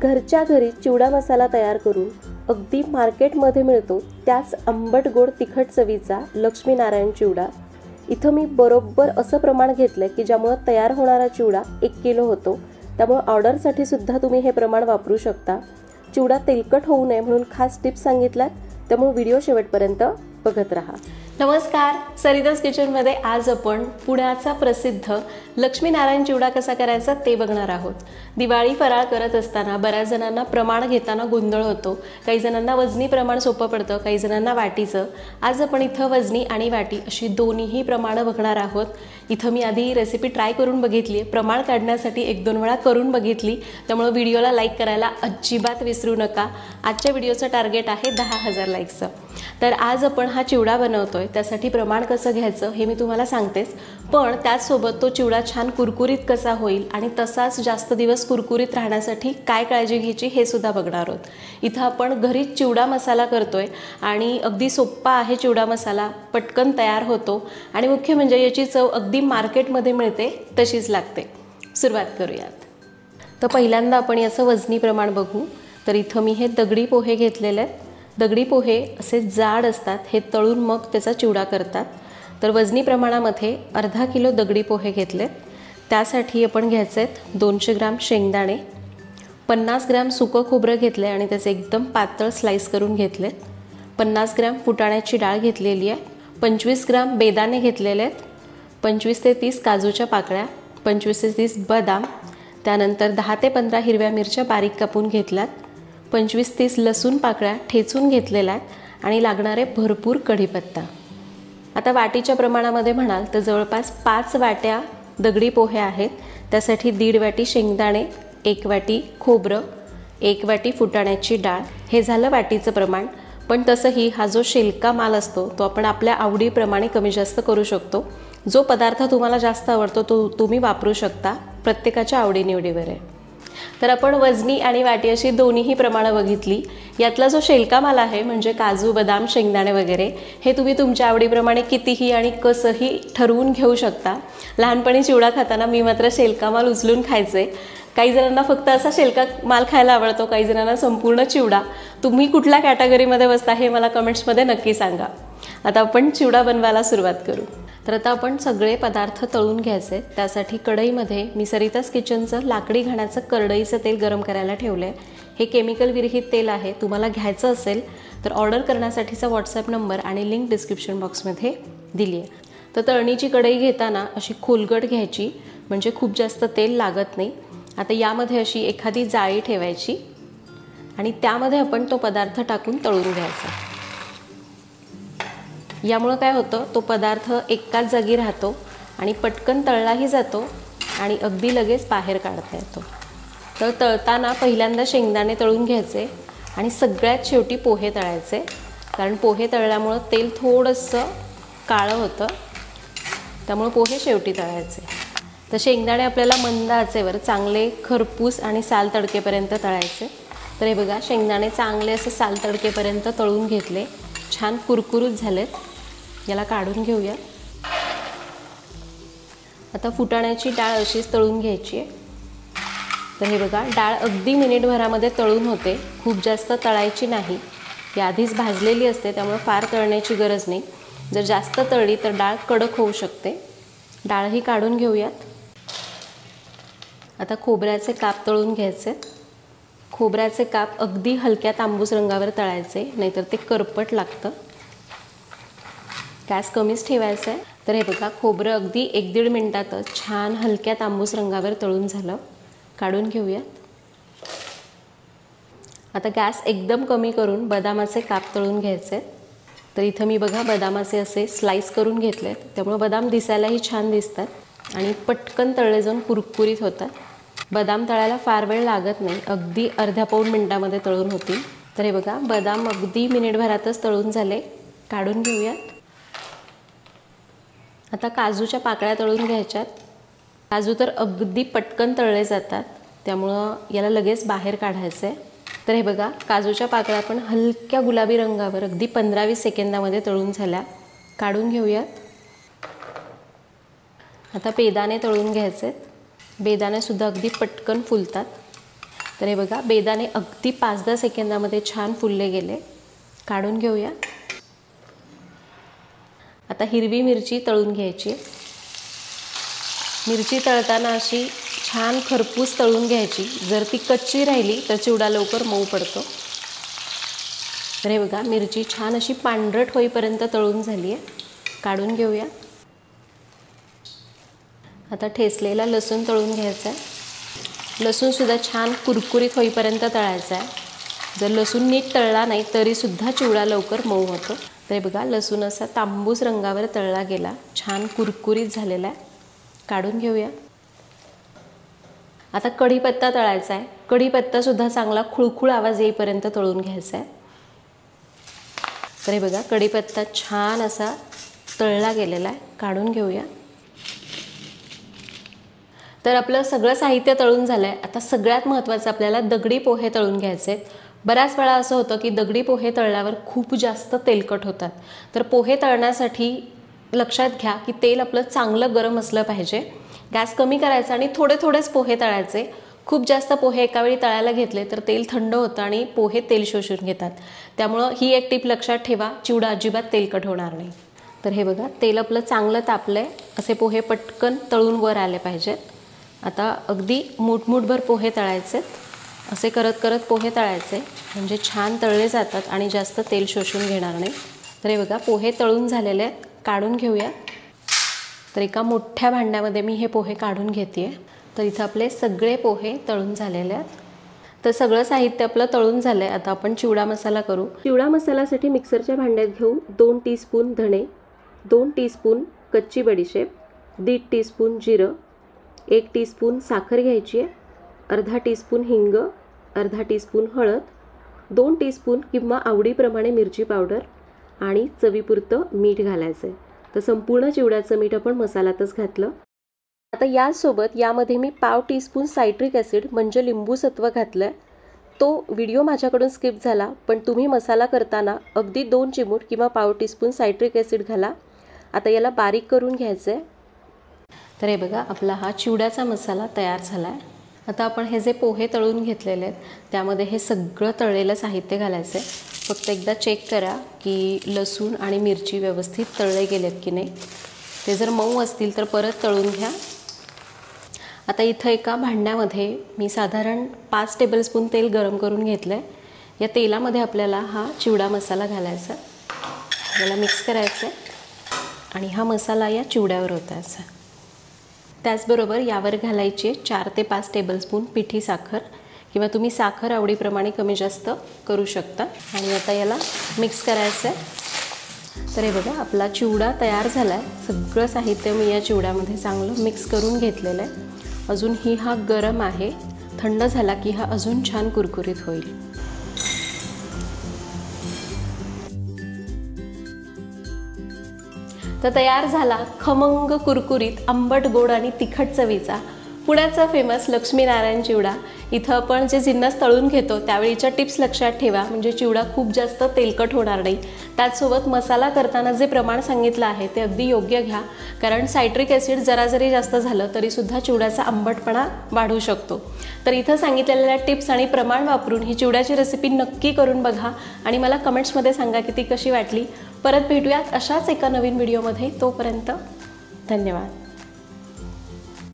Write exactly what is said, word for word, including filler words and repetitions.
घरच्या घरी चिवडा मसाला तयार करून अगदी मार्केटमध्ये मिळतो त्याच आंबट गोड तिखट चवीचा लक्ष्मीनारायण चिवडा इथं मी बरोबर असं प्रमाण घेतलं की ज्यामुळे तयार होणारा चिवडा एक किलो होतो। त्यामुळे ऑर्डरसाठी सुद्धा तुम्ही हे प्रमाण वापरू शकता। चिवडा तेलकट होऊ नये म्हणून खास टिप्स सांगितल्यात, त्यामुळे व्हिडिओ शेवटपर्यंत बघत राहा। नमस्कार, सरिताज किचनमध्ये आज आपण पुण्याचा प्रसिद्ध लक्ष्मीनारायण चिवडा कसा करायचा ते बघणार आहोत। दिवाळी फराळ करत असताना बऱ्याच जणांना प्रमाण घेताना गोंधळ होतो। काही जणांना वजनी प्रमाण सोपं पडतं, काही जणांना वाटीचं। आज आपण इथं वजनी आणि वाटी अशी दोन्हीही प्रमाणं बघणार आहोत। इथं मी आधी रेसिपी ट्राय करून बघितली आहे, प्रमाण काढण्यासाठी एक दोन वेळा करून बघितली, त्यामुळे व्हिडिओला लाईक करायला अजिबात विसरू नका। आजच्या व्हिडिओचं टार्गेट आहे दहा हजार लाईक्सचं। तर आज आपण हा चिवडा बनवतोय, त्यासाठी प्रमाण कसं घ्यायचं हे मी तुम्हाला सांगतेच, पण त्याचसोबत तो चिवडा छान कुरकुरीत कसा होईल आणि तसाच जास्त दिवस कुरकुरीत राहण्यासाठी काय काळजी घ्यायची हे सुद्धा बघणार आहोत। इथं आपण घरीच चिवडा मसाला करतोय आणि अगदी सोपा आहे चिवडा मसाला, पटकन तयार होतो आणि मुख्य म्हणजे याची चव अगदी मार्केटमध्ये मिळते तशीच लागते। सुरुवात करूयात। तर पहिल्यांदा आपण याचं वजनी प्रमाण बघू। तर इथं मी हे दगडी पोहे घेतलेले आहेत। दगडी पोहे असे जाड असतात, हे तळून मग त्याचा चिवडा करतात। तर वजनी प्रमाणामध्ये अर्धा किलो दगडी पोहे घेतलेत। त्यासाठी आपण घ्यायचे आहेत दोनशे ग्राम शेंगदाणे, पन्नास ग्राम सुकं खोबरं घेतले आणि त्याचे एकदम पातळ स्लाइस करून घेतलेत, पन्नास ग्राम फुटाण्याची डाळ घेतलेली आहे, पंचवीस ग्राम बेदाणे घेतलेले आहेत, पंचवीस ते तीस काजूच्या पाकळ्या, पंचवीस ते तीस बदाम, त्यानंतर दहा ते पंधरा हिरव्या मिरच्या बारीक कापून घेतल्यात, पंचवीस तीस लसूण पाकळ्या ठेचून घेतलेल्या आहेत आणि लागणारे भरपूर कढीपत्ता। आता वाटीच्या प्रमाणामध्ये म्हणाल तर जवळपास पाच वाट्या दगडी पोहे आहेत। त्यासाठी दीड वाटी शेंगदाणे, एक वाटी खोबरं, एक वाटी फुटाण्याची डाळ, हे झालं वाटीचं प्रमाण। पण तसंही हा जो शेलका माल असतो तो आपण आपल्या आवडीप्रमाणे कमी जास्त करू शकतो। जो पदार्थ तुम्हाला जास्त आवडतो तो तुम्ही वापरू शकता, प्रत्येकाच्या आवडीनिवडीवर आहे। तर आपण वजनी आणि वाटी अशी दोन्हीही प्रमाणं बघितली। यातला जो शेलका माल आहे म्हणजे काजू, बदाम, शेंगदाणे वगैरे, हे तुम्ही तुमच्या आवडीप्रमाणे कितीही आणि कसंही ठरवून घेऊ शकता। लहानपणी चिवडा खाताना मी मात्र शेलका माल उचलून खायचे। काही जणांना फक्त असा शेलका माल खायला आवडतो, काही जणांना संपूर्ण चिवडा। तुम्ही कुठल्या कॅटेगरीमध्ये बसता हे मला कमेंट्समध्ये नक्की सांगा। आता आपण चिवडा बनवायला सुरुवात करू। तर आता आपण सगळे पदार्थ तळून घ्यायचे। त्यासाठी कढईमध्ये मी सरिताज किचनचं लाकडी घाण्याचं करडईचं तेल गरम करायला ठेवलं आहे। हे केमिकल विरहित तेल आहे। तुम्हाला घ्यायचं असेल तर ऑर्डर करण्यासाठीचा व्हॉट्सॲप नंबर आणि लिंक डिस्क्रिप्शन बॉक्समध्ये दिली आहे। तर तळणीची कढई घेताना अशी खोलगट घ्यायची, म्हणजे खूप जास्त तेल लागत नाही। आता यामध्ये अशी एखादी जाळी ठेवायची आणि त्यामध्ये आपण तो पदार्थ टाकून तळून घ्यायचा। यामुळे काय होतं, तो पदार्थ एकाच जागी राहतो आणि पटकन तळलाही जातो आणि अगदी लगेच बाहेर काढता येतो। तर तळताना पहिल्यांदा शेंगदाणे तळून घ्यायचे आणि सगळ्यात शेवटी पोहे तळायचे, कारण पोहे तळल्यामुळं तेल थोडंसं काळं होतं, त्यामुळे पोहे शेवटी तळायचे। तर शेंगदाणे आपल्याला मंद आचेवर चांगले खरपूस आणि साल तडकेपर्यंत तळायचे। तर हे बघा, शेंगदाणे चांगले असे साल तडकेपर्यंत तळून घेतले, छान कुरकुरीत झालेत। याला काढून घेऊया। आता फुटाण्याची डाळ अशीच तळून घ्यायची आहे। तर हे बघा, डाळ अगदी मिनिटभरामध्ये तळून होते, खूप जास्त तळायची नाही। ही आधीच भाजलेली असते, त्यामुळे फार तळण्याची गरज नाही। जर जास्त तळली तर डाळ कडक होऊ शकते। डाळही काढून घेऊयात। आता खोबऱ्याचे काप तळून घ्यायचे। खोबऱ्याचे काप अगदी हलक्या तांबूस रंगावर तळायचे, नाहीतर ते करपट लागतं। गॅस कमीच ठेवायचा आहे। तर हे बघा, खोबरं अगदी एक दीड मिनिटातच छान हलक्या तांबूस रंगावर तळून झालं, काढून घेऊयात। आता गॅस एकदम कमी करून बदामाचे काप तळून घ्यायचे। तर इथं मी बघा बदामाचे असे स्लाइस करून घेतलेत, त्यामुळे बदाम दिसायलाही छान दिसतात आणि पटकन तळले जाऊन कुरकुरीत होतात। बदाम तळायला फार वेळ लागत नाही, अगदी अर्ध्या पाऊण मिनिटामध्ये तळून होतील। तर हे बघा, बदाम अगदी मिनिटभरातच तळून झाले, काढून घेऊयात। आता काजूच्या पाकळ्या तळून घ्यायच्यात। काजू तर अगदी पटकन तळले जातात, त्यामुळं याला लगेच बाहेर काढायचं आहे। तर हे बघा, काजूच्या पाकळ्या पण हलक्या गुलाबी रंगावर अगदी पंधरा वीस सेकंदामध्ये तळून झाल्या, काढून घेऊयात। आता बेदाणे तळून घ्यायचे। बेदाणे सुद्धा अगदी पटकन फुलतात, तर हे बघा बेदाणे अगदी पाच दहा सेकंदामध्ये छान फुलले गेले. काढून घेऊया. आता हिरवी मिरची तळून घ्यायची. मिरची तळताना अशी छान खरपूस तळून घ्यायची. जर ती कच्ची राहिली तर चिवडा लवकर मऊ पडतो. तर हे बघा मिरची छान अशी पांढरट होईपर्यंत तळून झाली आहे. काढून घेऊया. आता ठेचलेला लसूण तळून घ्यायचा आहे. लसूणसुद्धा छान कुरकुरीत होईपर्यंत तळायचा आहे. जर लसूण नीट तळला नाही तरीसुद्धा चिवडा लवकर मऊ होतो. तर बघा लसूण असा तांबूस रंगावर तळला गेला, छान कुरकुरीत झालेला आहे. काढून घेऊया. आता कढीपत्ता तळायचा आहे. कढीपत्तासुद्धा चांगला खुळखुळ आवाज येईपर्यंत तळून घ्यायचा आहे. तर हे बघा कढीपत्ता छान असा तळला गेलेला आहे. काढून घेऊया. तर आपलं सगळं साहित्य तळून झालं आहे. आता सगळ्यात महत्त्वाचं आपल्याला दगडी पोहे तळून घ्यायचे आहेत. बऱ्याच वेळा असं होतं की दगडी पोहे तळल्यावर खूप जास्त तेलकट होतात. तर पोहे तळण्यासाठी लक्षात घ्या की तेल आपलं चांगलं गरम असलं पाहिजे. गॅस कमी करायचा आणि थोडे थोडेच पोहे तळायचे. खूप जास्त पोहे एका वेळी तळायला घेतले तर तेल थंड होतं आणि पोहे तेल शोषून घेतात. त्यामुळं ही एक टिप लक्षात ठेवा, चिवडा अजिबात तेलकट होणार नाही. तर हे बघा तेल आपलं चांगलं तापलं आहे. असे पोहे पटकन तळून वर आले पाहिजेत. आता अगदी मूठमूठभर पोहे तळायचेत. असे करत करत पोहे तळायचे म्हणजे छान तळले जातात आणि जास्त तेल शोषून घेणार नाही. तर हे बघा पोहे तळून झालेले आहेत. काढून घेऊया. तर एका मोठ्या भांड्यामध्ये मी हे पोहे काढून घेते. तर इथं आपले सगळे पोहे तळून झालेले आहेत. तर सगळं साहित्य आपलं तळून झालं आहे. आता आपण चिवडा मसाला करू. चिवडा मसाल्यासाठी मिक्सरच्या भांड्यात घेऊ दोन टीस्पून धणे, दोन टीस्पून कच्ची बडीशेप, दीड टीस्पून जिरं, एक टीस्पून साखर घ्यायची आहे, अर्धा टीस्पून हिंग, अर्धा टीस्पून हळद, दोन टीस्पून किंवा आवडीप्रमाणे मिरची पावडर आणि चवीपुरतं मीठ घालायचं आहे. तर संपूर्ण चिवड्याचं मीठ आपण मसाल्यातच घातलं. आता यासोबत यामध्ये मी पाव टीस्पून सायट्रिक ॲसिड म्हणजे लिंबू सत्व घातलं आहे. तो व्हिडिओ माझ्याकडून स्किप झाला, पण तुम्ही मसाला करताना अगदी दोन चिमूट किंवा पाव टीस्पून सायट्रिक ॲसिड घाला. आता याला बारीक करून घ्यायचं आहे. तर हे बघा आपला हा चिवड्याचा मसाला तयार झाला आहे. आता आपण हे जे पोहे तळून घेतलेले आहेत त्यामध्ये हे सगळं तळलेलं साहित्य घालायचं आहे. फक्त एकदा चेक करा की लसूण आणि मिरची व्यवस्थित तळले गेलेत की नाही. ते जर मऊ असतील तर परत तळून घ्या. आता इथं एका भांड्यामध्ये मी साधारण पाच टेबलस्पून तेल गरम करून घेतलं आहे. या तेलामध्ये आपल्याला हा चिवडा मसाला घालायचा. याला मिक्स करायचं आहे आणि हा मसाला या चिवड्यावर ओतायचा. त्याचबरोबर यावर घालायची आहे चार ते पाच टेबलस्पून पिठी साखर किंवा तुम्ही साखर आवडीप्रमाणे कमी जास्त करू शकता. आणि आता याला मिक्स करायचं आहे. तर हे बघा आपला चिवडा तयार झाला आहे. सगळं साहित्य मी या चिवड्यामध्ये चांगलं मिक्स करून घेतलेलं आहे. अजूनही हा गरम आहे. थंड झाला की हा अजून छान कुरकुरीत होईल. तर तयार झाला खमंग कुरकुरीत आंबट गोड आणि तिखट चवीचा पुण्याचा फेमस लक्ष्मीनारायण चिवडा. इथं आपण जे जिन्नस तळून घेतो त्यावेळीच्या टिप्स लक्षात ठेवा म्हणजे चिवडा खूप जास्त तेलकट होणार नाही. त्याचसोबत मसाला करताना जे प्रमाण सांगितलं आहे ते अगदी योग्य घ्या, कारण सायट्रिक ॲसिड जरा जरी जास्त झालं तरीसुद्धा चिवड्याचा आंबटपणा वाढू शकतो. तर इथं सांगितलेल्या टिप्स आणि प्रमाण वापरून ही चिवड्याची रेसिपी नक्की करून बघा आणि मला कमेंट्समध्ये सांगा की ती कशी वाटली. परत भेटूयात अशाच एका नवीन व्हिडिओमध्ये. तोपर्यंत धन्यवाद.